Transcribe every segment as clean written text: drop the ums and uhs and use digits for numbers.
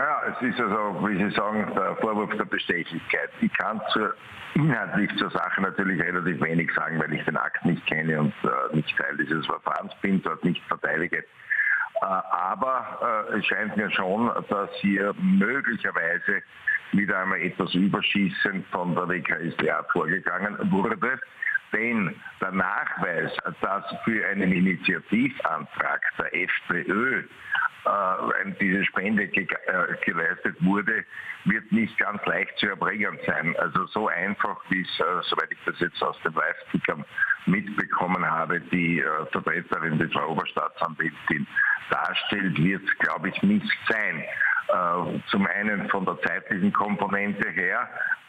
Naja, es ist also, wie Sie sagen, der Vorwurf der Bestechlichkeit. Ich kann inhaltlich zur Sache natürlich relativ wenig sagen, weil ich den Akt nicht kenne und nicht Teil dieses Verfahrens bin, dort nicht verteidige. Aber es scheint mir schon, dass hier möglicherweise wieder einmal etwas überschießend von der WKStA vorgegangen wurde. Denn der Nachweis, dass für einen Initiativantrag der FPÖ diese Spende geleistet wurde, wird nicht ganz leicht zu erbringen sein. Also so einfach, wie es, soweit ich das jetzt aus dem Live-Ticker mitbekommen habe, die Vertreterin, die Frau Oberstaatsanwältin darstellt, wird es, glaube ich, nicht sein. Zum einen von der zeitlichen Komponente her,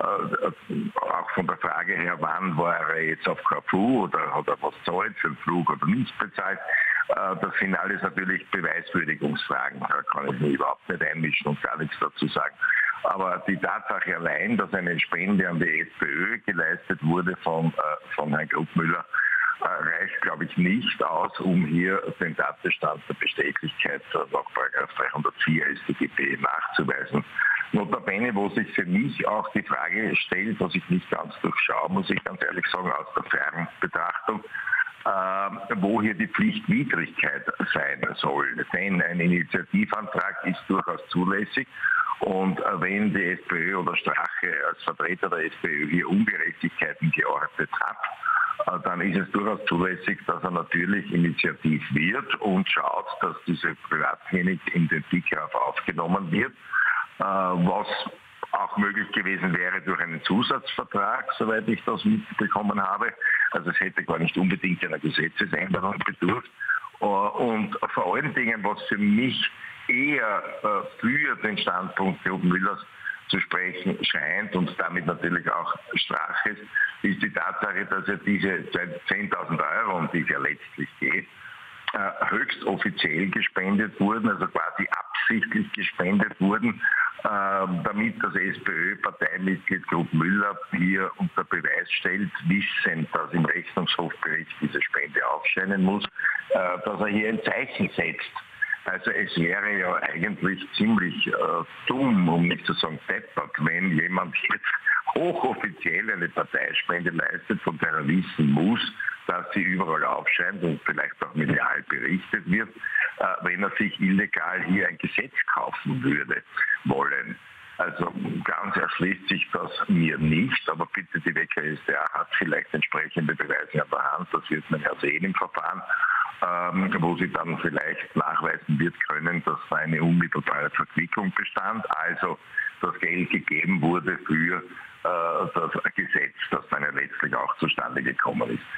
auch von der Frage her, wann war er jetzt auf Korfu oder hat er was zahlt für den Flug oder nicht bezahlt. Das sind alles natürlich Beweiswürdigungsfragen. Da kann ich mich überhaupt nicht einmischen und gar nichts dazu sagen. Aber die Tatsache allein, dass eine Spende an die FPÖ geleistet wurde von Herrn Grubmüller, reicht, glaube ich, nicht aus, um hier den Tatbestand der Bestechlichkeit nach 304 StGB nachzuweisen. Notabene, wo sich für mich auch die Frage stellt, was ich nicht ganz durchschaue, muss ich ganz ehrlich sagen, aus der Fernbetrachtung, wo hier die Pflichtwidrigkeit sein soll. Denn ein Initiativantrag ist durchaus zulässig. Und wenn die SPÖ oder Strache als Vertreter der SPÖ hier Ungerechtigkeiten geortet hat, dann ist es durchaus zulässig, dass er natürlich initiativ wird und schaut, dass diese Privatklinik in den TIKRAF aufgenommen wird, was auch möglich gewesen wäre durch einen Zusatzvertrag, soweit ich das mitbekommen habe. Also es hätte gar nicht unbedingt einer Gesetzesänderung bedurft. Und vor allen Dingen, was für mich eher für den Standpunkt Grubmüllers zu sprechen scheint und damit natürlich auch Straches, ist die Tatsache, dass er diese 10.000 Euro, um die es ja letztlich geht, höchst offiziell gespendet wurden, also quasi absichtlich gespendet wurden, damit das SPÖ-Parteimitglied Grubmüller hier unter Beweis stellt, wissend, dass im Rechnungshofbericht diese Spende aufscheinen muss, dass er hier ein Zeichen setzt. Also es wäre ja eigentlich ziemlich dumm, um nicht zu sagen deppert, wenn jemand jetzt hochoffiziell eine Parteispende leistet, von der er wissen muss, dass sie überall aufscheint und vielleicht auch medial berichtet wird, wenn er sich illegal hier ein Gesetz kaufen würde wollen. Also ganz erschließt sich das mir nicht, aber bitte, die WKStA hat vielleicht entsprechende Beweise an der Hand, das wird man ja sehen im Verfahren, wo sie dann vielleicht nachweisen wird können, dass da eine unmittelbare Verquickung bestand, also das Geld gegeben wurde für das Gesetz, das dann ja letztlich auch zustande gekommen ist.